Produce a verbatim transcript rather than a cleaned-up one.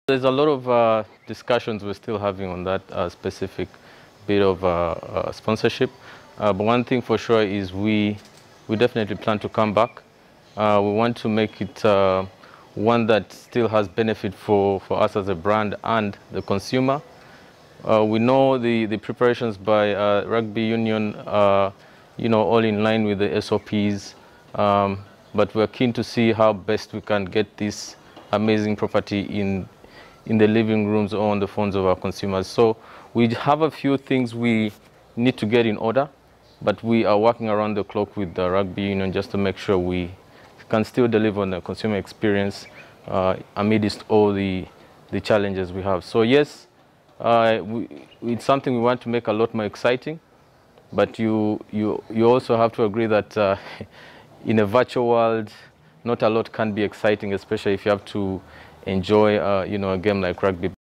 There's a lot of uh, discussions we're still having on that uh, specific bit of uh, uh, sponsorship. Uh, but one thing for sure is we, we definitely plan to come back. Uh, we want to make it uh, one that still has benefit for, for us as a brand and the consumer. Uh, we know the, the preparations by uh, Rugby Union are, you know, all in line with the S O Ps, um, but we're keen to see how best we can get this amazing property in, in the living rooms or on the phones of our consumers. So we have a few things we need to get in order, but we are working around the clock with the Rugby Union just to make sure we can still deliver on the consumer experience uh, amidst all the, the challenges we have. So yes, Uh, we, it's something we want to make a lot more exciting, but you, you, you also have to agree that uh, in a virtual world, not a lot can be exciting, especially if you have to enjoy uh, you know, a game like rugby.